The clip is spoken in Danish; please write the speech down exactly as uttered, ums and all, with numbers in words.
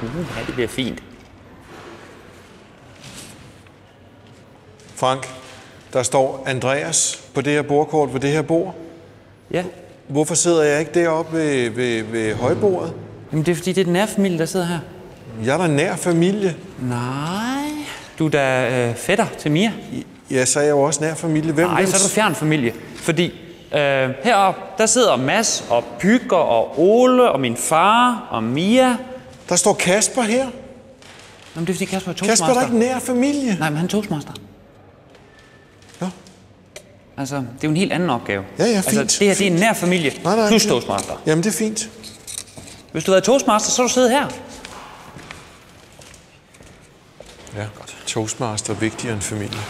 Ja, det bliver fint. Frank, der står Andreas på det her bordkort ved det her bord. Ja. Hvorfor sidder jeg ikke deroppe ved, ved, ved højbordet? Jamen, det er fordi, det er den nære familie, der sidder her. Jeg er da nær familie. Nej. Du er da øh, fætter til Mia. Ja, så er jeg jo også nær familie. Hvem Nej, hvem? så er du fjern familie. Fordi øh, heroppe, der sidder Mads og Pygger og Ole og min far og Mia. Der står Kasper her. Jamen, det er fordi Kasper er Kasper toastmaster. er da ikke nær familie. Nej, men han er toastmaster. Ja. Altså, det er jo en helt anden opgave. Ja, ja, fint. Altså, det her, det er en nær familie, Nej, nej, plus det- toastmaster. Jamen, det er fint. Hvis du havde toastmaster, så er du siddet her. Ja, godt. Toastmaster er vigtigere end familie.